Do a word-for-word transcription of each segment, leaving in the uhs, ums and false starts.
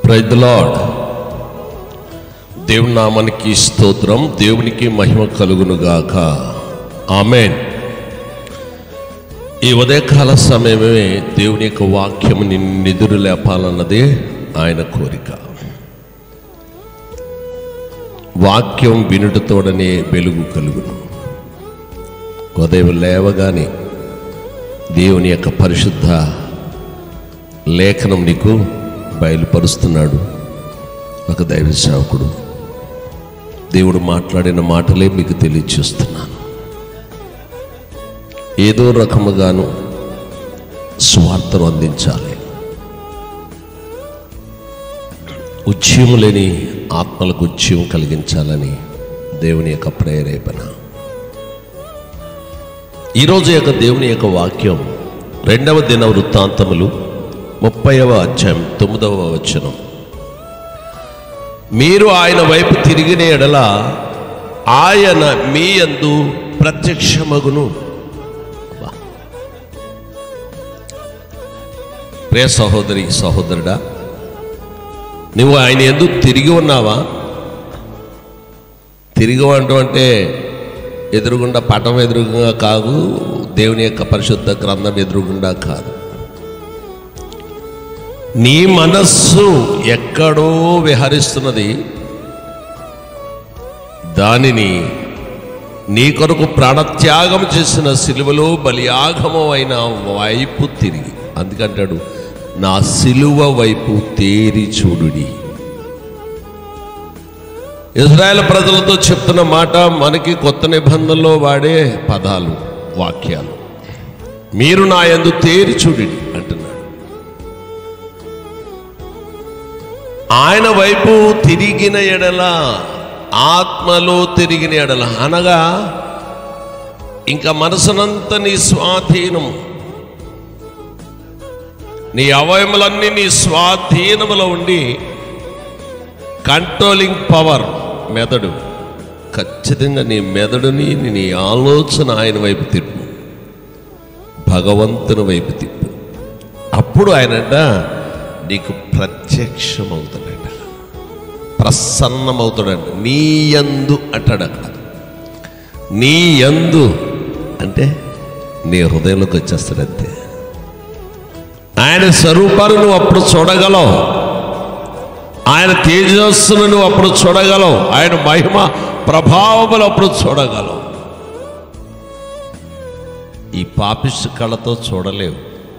Praise the lord. దేవుని నామానికి స్తోత్రం. దేవునికి మహిమ కలుగును గాక. ఆమేన్. ఈ ఉదయకాల సమయమే దేవుని యొక్క వాక్యము నిన్ను లేపాలన్నదే ఆయన కోరిక. వాక్యం వినుటతోడనే వెలుగు కలుగును. ఉదయం లేవగానే దేవుని యొక్క పరిశుద్ధ లేఖనం నీకు బయలుపరుస్తున్నాడు ఒక దైవ సేవకుడు. దేవుడు మాట్లాడిన మాటలే మీకు తెలియచేస్తున్నాను. ఏదో రకముగాను స్వార్థను అందించాలి. ఉద్యమం లేని ఆత్మలకు ఉద్యమం కలిగించాలని దేవుని యొక్క ప్రేరేపణ. ఈరోజు యొక్క దేవుని యొక్క వాక్యం రెండవ దిన వృత్తాంతములు ముప్పైవ అధ్యాయం తొమ్మిదవ వచనం. మీరు ఆయన వైపు తిరిగిన ఎడల ఆయన మీ యందు ప్రత్యక్షమగును. ప్రియ సహోదరి సహోదరుడా, నువ్వు ఆయన యందు తిరిగి ఉన్నావా? తిరిగి ఉండడం అంటే ఎదురుగుండా పటం ఎదురుగుండా కాదు, దేవుని యొక్క పరిశుద్ధ గ్రంథం ఎదురుగుండా కాదు. నీ మనస్సు ఎక్కడో విహరిస్తున్నది. దానిని నీ కొరకు ప్రాణత్యాగం చేసిన సిలువలో బలియాగము అయిన వైపు తిరిగి, అందుకంటాడు నా సిలువ వైపు తేరి చూడుడి. ఇజ్రాయేల్ ప్రజలతో చెప్తున్న మాట మనకి కొత్త నిబంధనలో వాడే పదాలు, వాక్యాలు. మీరు నా యందు తేరి చూడుడి అంటున్నాడు. ఆయన వైపు తిరిగిన ఎడల, ఆత్మలో తిరిగిన ఎడల అనగా ఇంకా మనసునంతా నీ స్వాధీనం, నీ అవయములన్నీ నీ స్వాధీనములో ఉండి కంట్రోలింగ్ పవర్ మెదడు. ఖచ్చితంగా నీ మెదడుని నీ ఆలోచన ఆయన వైపు తిప్పు, భగవంతుని వైపు తిప్పు. అప్పుడు ఆయనంట నీకు ప్రత్యక్షమవుతాడంట, ప్రసన్నమవుతాడంట. నీ యందు అంటాడు. అక్కడ నీ యందు అంటే నీ హృదయంలోకి వచ్చేస్తాడంతే. ఆయన స్వరూపాన్ని నువ్వు అప్పుడు చూడగలవు, ఆయన తేజస్సును నువ్వు అప్పుడు చూడగలవు, ఆయన మహిమ ప్రభావములు అప్పుడు చూడగలవు. ఈ పాపిష్టి కళ్ళతో చూడలేవు.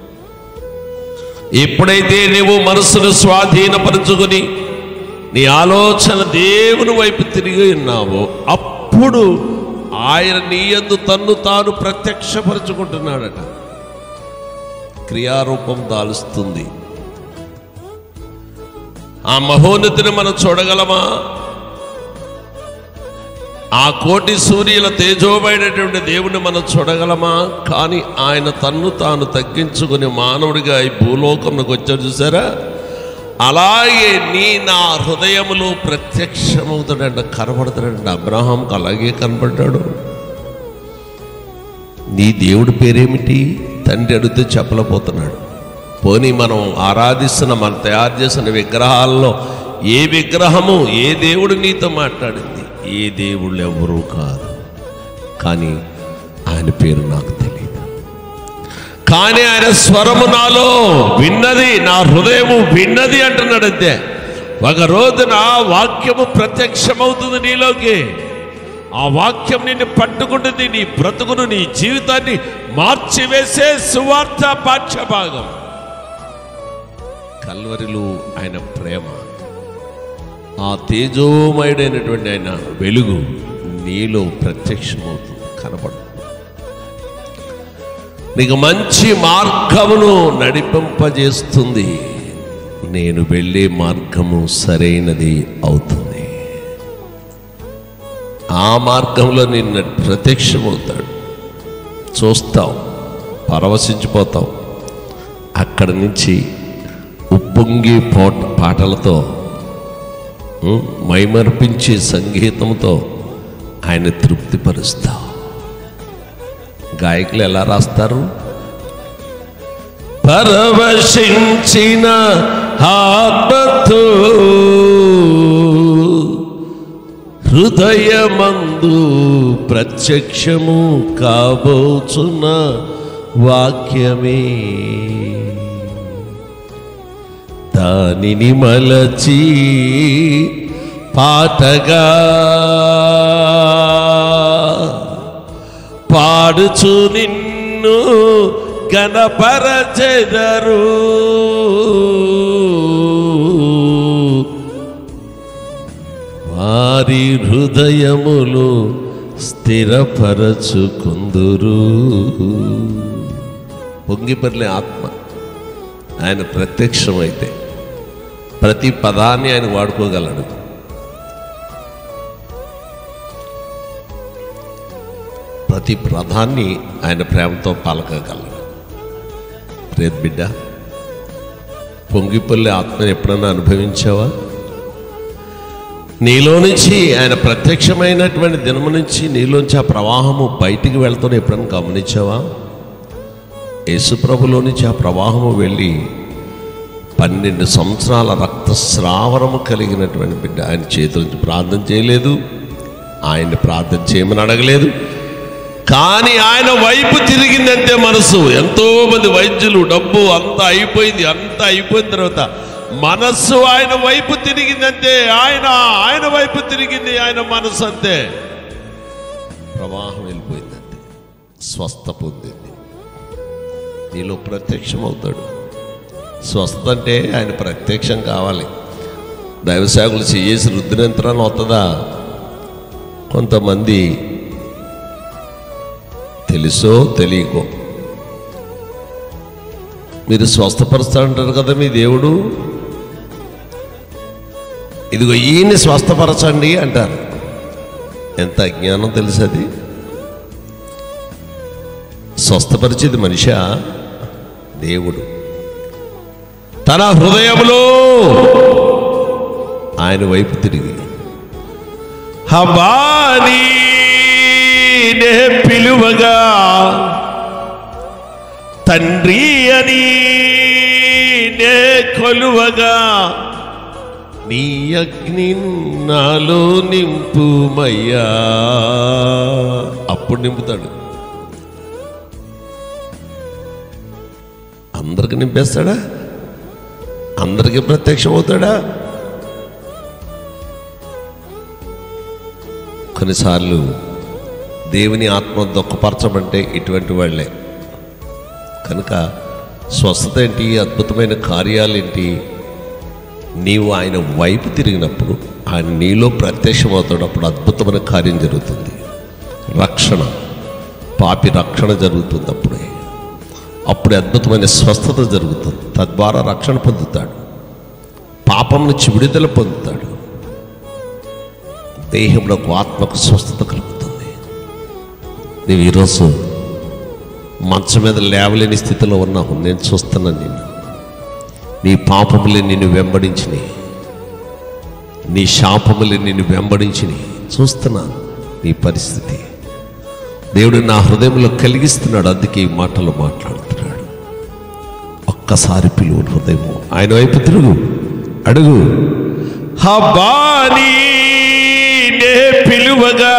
ఎప్పుడైతే నీవు మనసును స్వాధీనపరుచుకుని నీ ఆలోచన దేవుని వైపు తిరిగి ఉన్నావో అప్పుడు ఆయన నీ యందు తన్ను తాను ప్రత్యక్షపరుచుకుంటున్నాడట. క్రియారూపం దాలుస్తుంది. ఆ మహోన్నతిని మనం చూడగలమా? ఆ కోటి సూర్యుల తేజోమైనటువంటి దేవుని మనం చూడగలమా? కానీ ఆయన తన్ను తాను తగ్గించుకుని మానవుడిగా ఈ భూలోకంలోకి వచ్చాడు. చూసారా? అలాగే నీ నా హృదయములో ప్రత్యక్షమవుతాడంట, కనబడతాడంట. అబ్రహాంకు అలాగే కనబడ్డాడు. నీ దేవుడి పేరేమిటి? తండ్రి అడిగితే చెప్పలేకపోతున్నాడు. పోనీ మనం ఆరాధిస్తున్న, మనం తయారు చేసిన విగ్రహాల్లో ఏ విగ్రహము, ఏ దేవుడు నీతో మాట్లాడింది? ఏ దేవుళ్ళు ఎవరూ కాదు. కానీ ఆయన పేరు నాకు తెలియదు. కానీ ఆయన స్వరము నాలో విన్నది, నా హృదయము విన్నది అంటున్నాడు. అంతే. ఒక రోజున వాక్యము ప్రత్యక్షమవుతుంది నీలోకి. ఆ వాక్యం నిన్ను పట్టుకుంటుంది. నీ బ్రతుకును, నీ జీవితాన్ని మార్చివేసే సువార్త పాఠ్యభాగం. కల్వరిలో ఆయన ప్రేమ, ఆ తేజోమయుడైనటువంటి ఆయన వెలుగు నీలో ప్రత్యక్షమవుతుంది, కనపడుతుంది. నీకు మంచి మార్గమును నడిపింపజేస్తుంది. నేను వెళ్ళే మార్గము సరైనది అవుతుంది. ఆ మార్గంలో నిన్ను ప్రత్యక్షమవుతాడు. చూస్తావు, పరవశించిపోతావు. అక్కడి నుంచి ఉప్పొంగి పోట పాటలతో, మైమర్పించే సంగీతంతో ఆయన తృప్తిపరుస్తావు. గాయకులు ఎలా రాస్తారు? పరవశించిన ఆత్మతో హృదయమందు ప్రత్యక్షము కాబోచున్న వాక్యమే దానిని మలచి పాటగా పాడుచు నిన్ను గణపరచెదరు వారి హృదయములు స్థిరపరచుకుందురు. పొంగిపర్లే ఆత్మ ఆయన ప్రత్యక్షమైతే ప్రతి పదాన్ని ఆయన వాడుకోగలడు. ప్రతి పదాన్ని ఆయన ప్రేమతో పలకగలడు. రేత్ బిడ్డ, పొంగిపల్లి ఆత్మని ఎప్పుడన్నా అనుభవించావా? నీలో నుంచి ఆయన ప్రత్యక్షమైనటువంటి దినము నుంచి నీలోంచి ఆ ప్రవాహము బయటికి వెళ్తాను ఎప్పుడన్నా గమనించావా? యేసుప్రభులో నుంచి ఆ ప్రవాహము వెళ్ళి పన్నెండు సంవత్సరాల రక్తస్రావరము కలిగినటువంటి బిడ్డ ఆయన చేతుల నుంచి ప్రార్థన చేయలేదు, ఆయన్ని ప్రార్థన చేయమని అడగలేదు. కానీ ఆయన వైపు తిరిగిందంతే మనసు. ఎంతోమంది వైద్యులు, డబ్బు అంతా అయిపోయింది, అంతా అయిపోయిన తర్వాత మనస్సు ఆయన వైపు తిరిగిందంతే. ఆయన ఆయన వైపు తిరిగింది ఆయన మనసు, అంతే. ప్రవాహం వెళ్ళిపోయిందంతే, స్వస్థ పొందింది. నీలో ప్రత్యక్షం అవుతాడు. స్వస్థ అంటే ఆయన ప్రత్యక్షం కావాలి. దైవసేవకులు చేసి రుద్దినంతరాన్ని వస్తుందా? కొంతమంది తెలుసో తెలియకో మీరు స్వస్థపరుస్తాడంటారు కదా మీ దేవుడు, ఇదిగో ఈయన్ని స్వస్థపరచండి అంటారు. ఎంత అజ్ఞానం తెలుసు అది. స్వస్థపరిచేది మనిషా? దేవుడు తన హృదయంలో ఆయన వైపు తిరిగి హబానీ నే పిలువగా తండ్రి అని నే కొలువగా నీ అగ్ని నాలో నింపుమయ్యా. అప్పుడు నింపుతాడు. అందరికి నింపేస్తాడా? అందరికీ ప్రత్యక్షం అవుతాడా? కొన్నిసార్లు దేవుని ఆత్మ దుఃఖపరచమంటే ఇటువంటి వాళ్ళే. కనుక స్వస్థత ఏంటి, అద్భుతమైన కార్యాలేంటి? నీవు ఆయన వైపు తిరిగినప్పుడు ఆయన నీలో ప్రత్యక్షమవుతాడు. అప్పుడు అద్భుతమైన కార్యం జరుగుతుంది. రక్షణ, పాపి రక్షణ జరుగుతుంది. అప్పుడే అప్పుడే అద్భుతమైన స్వస్థత జరుగుతుంది. తద్వారా రక్షణ పొందుతాడు, పాపం నుంచి విడుదల పొందుతాడు, దేహంలో ఆత్మకు స్వస్థత కలుగుతుంది. నీవు ఈరోజు మంచం మీద లేవలేని స్థితిలో ఉన్నావు. నేను చూస్తున్నాను నిన్ను. నీ పాపములే నిన్ను వెంబడించినాయి, నీ శాపములే నిన్ను వెంబడించినాయి. చూస్తున్నాను నీ పరిస్థితి. దేవుడు నా హృదయంలో కలిగిస్తున్నాడు, అందుకే ఈ మాటలు మాట్లాడుతున్నాడు. ఒక్కసారి పిలువు హృదయము ఆయన వైపు తిరుగు, అడుగు. హబానీ నే పిలువగా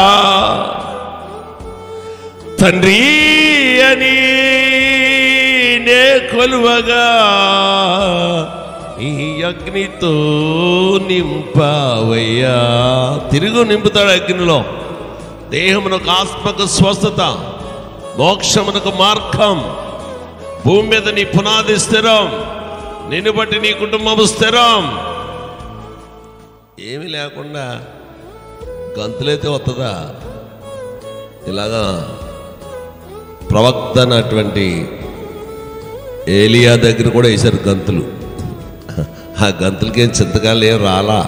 తండ్రి అని నే కొలువగా ఈ అగ్నితో నింపవయ్యా. తిరుగు, నింపుతాడు అగ్నిలో. దేహమునకు ఆత్మకు స్వస్థత, మోక్షమునకు మార్గం. భూమి మీద నీ పునాది స్థిరం, నిన్ను బట్టి నీ కుటుంబము స్థిరం. ఏమీ లేకుండా గంతులైతే వస్తుందా? ఇలాగా ప్రవక్త అన్నటువంటి ఏలియా దగ్గర కూడా వేశారు గంతులు. ఆ గంతులకేం చింతకాలు ఏం రాలా.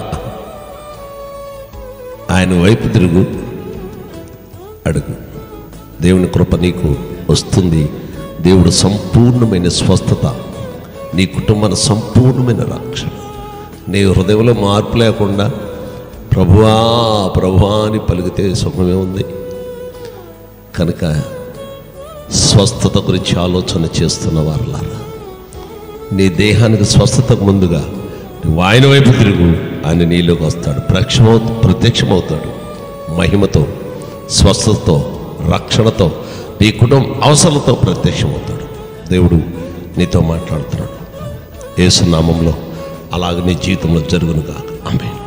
ఆయన వైపు తిరుగు, అడుగు. దేవుని కృప నీకు వస్తుంది. దేవుడు సంపూర్ణమైన స్వస్థత, నీ కుటుంబాన్ని సంపూర్ణమైన రక్షణ. నీ హృదయంలో మార్పు లేకుండా ప్రభువా ప్రభువా అని పలికితే సుఖమే ఉంది. కనుక స్వస్థత గురించి ఆలోచన చేస్తున్న వారులారా, నీ దేహానికి స్వస్థతకు ముందుగా నువ్వు ఆయన వైపు తిరుగు, ఆయన నీలోకి వస్తాడు, ప్రత్యక్షమవు ప్రత్యక్షమవుతాడు మహిమతో, స్వస్థతతో, రక్షణతో, నీ కుటుంబ అవసరాలతో ప్రత్యక్షమవుతాడు. దేవుడు నీతో మాట్లాడుతున్నాడు. యేసు నామంలో అలాగ నీ జీవితంలో జరుగును గాక. ఆమేన్.